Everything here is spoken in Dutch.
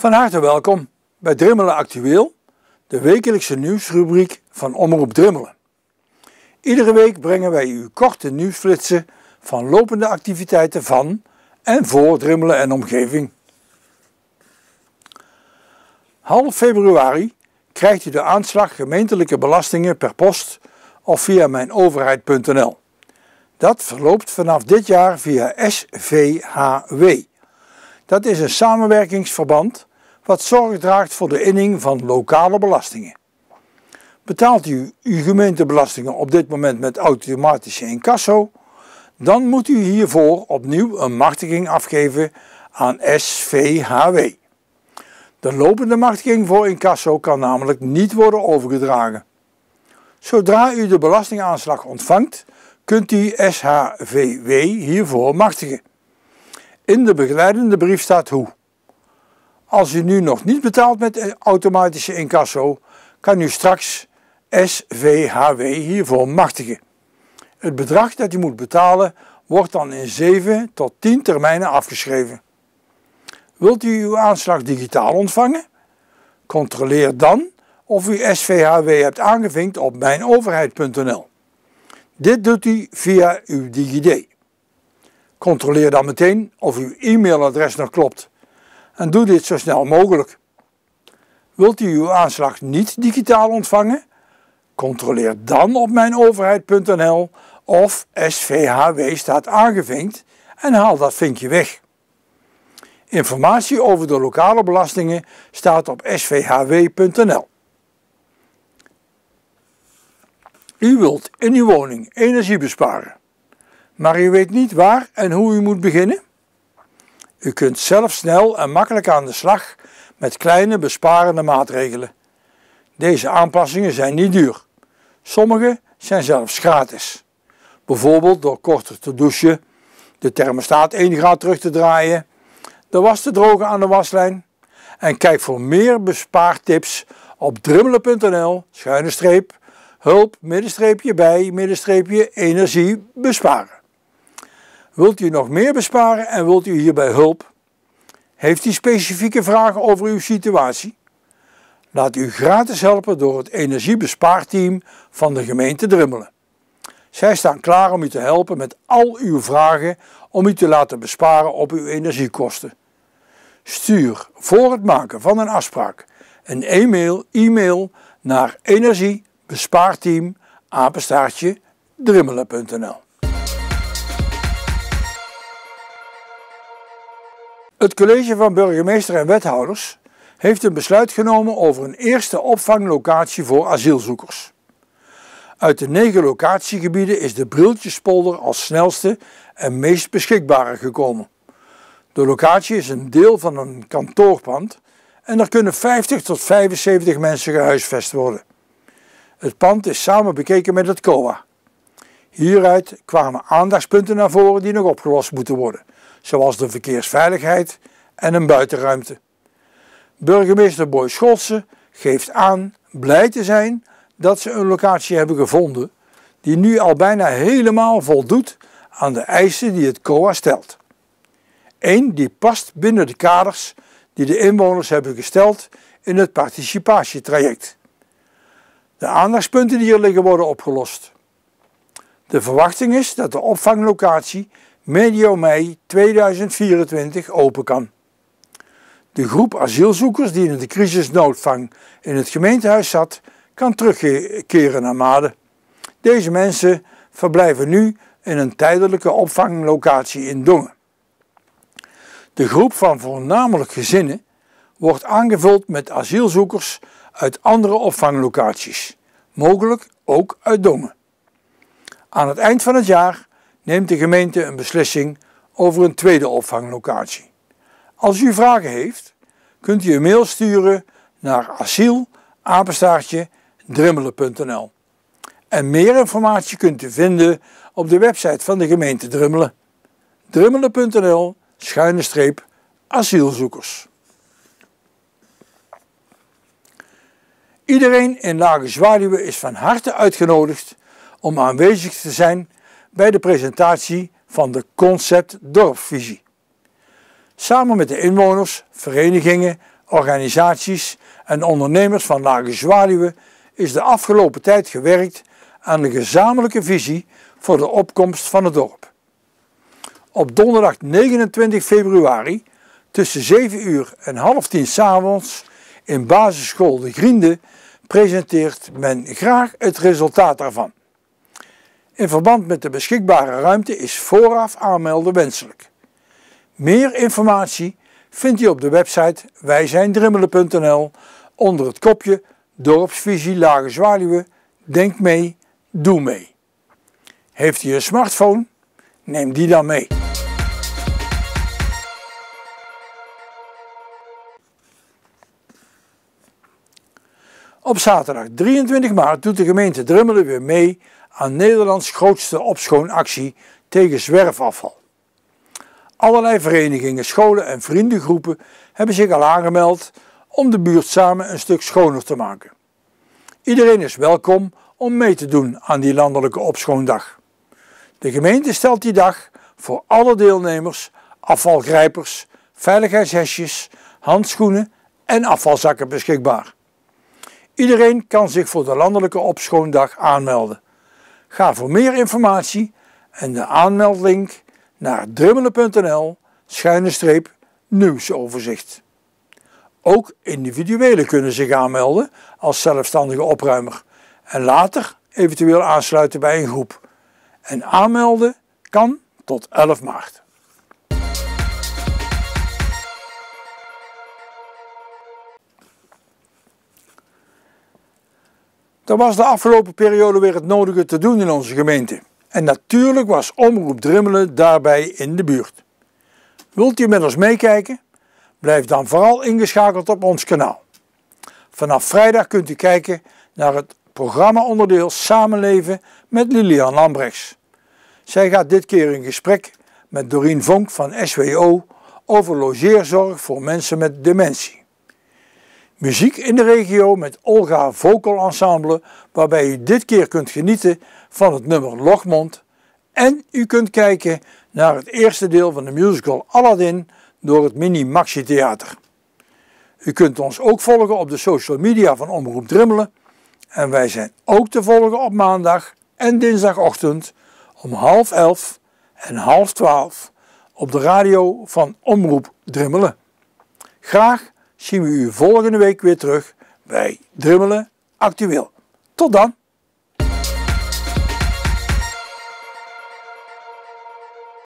Van harte welkom bij Drimmelen Actueel, de wekelijkse nieuwsrubriek van Omroep Drimmelen. Iedere week brengen wij u korte nieuwsflitsen van lopende activiteiten van en voor Drimmelen en omgeving. Half februari krijgt u de aanslag gemeentelijke belastingen per post of via mijnoverheid.nl. Dat verloopt vanaf dit jaar via SVHW. Dat is een samenwerkingsverband wat zorg draagt voor de inning van lokale belastingen. Betaalt u uw gemeentebelastingen op dit moment met automatische incasso, dan moet u hiervoor opnieuw een machtiging afgeven aan SVHW. De lopende machtiging voor incasso kan namelijk niet worden overgedragen. Zodra u de belastingaanslag ontvangt, kunt u SHVW hiervoor machtigen. In de begeleidende brief staat hoe. Als u nu nog niet betaalt met automatische incasso, kan u straks SVHW hiervoor machtigen. Het bedrag dat u moet betalen wordt dan in 7 tot 10 termijnen afgeschreven. Wilt u uw aanslag digitaal ontvangen? Controleer dan of u SVHW hebt aangevinkt op mijnoverheid.nl. Dit doet u via uw DigiD. Controleer dan meteen of uw e-mailadres nog klopt en doe dit zo snel mogelijk. Wilt u uw aanslag niet digitaal ontvangen? Controleer dan op mijnoverheid.nl of SVHW staat aangevinkt en haal dat vinkje weg. Informatie over de lokale belastingen staat op svhw.nl. U wilt in uw woning energie besparen, maar u weet niet waar en hoe u moet beginnen? U kunt zelf snel en makkelijk aan de slag met kleine besparende maatregelen. Deze aanpassingen zijn niet duur. Sommige zijn zelfs gratis. Bijvoorbeeld door korter te douchen, de thermostaat 1 graad terug te draaien, de was te drogen aan de waslijn. En kijk voor meer bespaartips op drimmelen.nl/hulp-bij-energie besparen. Wilt u nog meer besparen en wilt u hierbij hulp? Heeft u specifieke vragen over uw situatie? Laat u gratis helpen door het energiebespaarteam van de gemeente Drimmelen. Zij staan klaar om u te helpen met al uw vragen om u te laten besparen op uw energiekosten. Stuur voor het maken van een afspraak een e-mail naar energiebespaarteam@drimmelen.nl. Het college van burgemeester en wethouders heeft een besluit genomen over een eerste opvanglocatie voor asielzoekers. Uit de 9 locatiegebieden is de Brieltjespolder als snelste en meest beschikbare gekomen. De locatie is een deel van een kantoorpand en er kunnen 50 tot 75 mensen gehuisvest worden. Het pand is samen bekeken met het COA. Hieruit kwamen aandachtspunten naar voren die nog opgelost moeten worden, zoals de verkeersveiligheid en een buitenruimte. Burgemeester Boy Scholtse geeft aan blij te zijn dat ze een locatie hebben gevonden die nu al bijna helemaal voldoet aan de eisen die het COA stelt. Eén die past binnen de kaders die de inwoners hebben gesteld in het participatietraject. De aandachtspunten die er liggen worden opgelost. De verwachting is dat de opvanglocatie medio mei 2024 open kan. De groep asielzoekers die in de crisisnoodvang in het gemeentehuis zat, kan terugkeren naar Maden. Deze mensen verblijven nu in een tijdelijke opvanglocatie in Dongen. De groep van voornamelijk gezinnen wordt aangevuld met asielzoekers uit andere opvanglocaties, mogelijk ook uit Dongen. Aan het eind van het jaar neemt de gemeente een beslissing over een tweede opvanglocatie. Als u vragen heeft, kunt u een mail sturen naar asiel@drimmelen.nl. En meer informatie kunt u vinden op de website van de gemeente Drimmelen. drimmelen.nl/asielzoekers. Iedereen in Lage Zwaluwe is van harte uitgenodigd om aanwezig te zijn bij de presentatie van de Concept Dorpsvisie. Samen met de inwoners, verenigingen, organisaties en ondernemers van Lage Zwaluwe is de afgelopen tijd gewerkt aan een gezamenlijke visie voor de opkomst van het dorp. Op donderdag 29 februari tussen 7 uur en half 10 s'avonds in basisschool De Griende presenteert men graag het resultaat daarvan. In verband met de beschikbare ruimte is vooraf aanmelden wenselijk. Meer informatie vindt u op de website wijzijndrimmelen.nl onder het kopje Dorpsvisie Lage Zwaluwe. Denk mee, doe mee. Heeft u een smartphone? Neem die dan mee. Op zaterdag 23 maart doet de gemeente Drimmelen weer mee aan Nederlands grootste opschoonactie tegen zwerfafval. Allerlei verenigingen, scholen en vriendengroepen hebben zich al aangemeld om de buurt samen een stuk schoner te maken. Iedereen is welkom om mee te doen aan die landelijke opschoondag. De gemeente stelt die dag voor alle deelnemers afvalgrijpers, veiligheidshesjes, handschoenen en afvalzakken beschikbaar. Iedereen kan zich voor de landelijke opschoondag aanmelden. Ga voor meer informatie en de aanmeldlink naar drimmelen.nl/nieuwsoverzicht. Ook individuelen kunnen zich aanmelden als zelfstandige opruimer en later eventueel aansluiten bij een groep. En aanmelden kan tot 11 maart. Er was de afgelopen periode weer het nodige te doen in onze gemeente. En natuurlijk was Omroep Drimmelen daarbij in de buurt. Wilt u met ons meekijken? Blijf dan vooral ingeschakeld op ons kanaal. Vanaf vrijdag kunt u kijken naar het programmaonderdeel Samenleven met Lilian Lambrechts. Zij gaat dit keer in gesprek met Dorien Vonk van SWO over logeerzorg voor mensen met dementie. Muziek in de regio met Olga Vocal Ensemble, waarbij u dit keer kunt genieten van het nummer Logmond. En u kunt kijken naar het eerste deel van de musical Aladdin door het Mini Maxi Theater. U kunt ons ook volgen op de social media van Omroep Drimmelen. En wij zijn ook te volgen op maandag en dinsdagochtend om 10:30 en 11:30 op de radio van Omroep Drimmelen. Graag zien we u volgende week weer terug bij Drimmelen Actueel. Tot dan!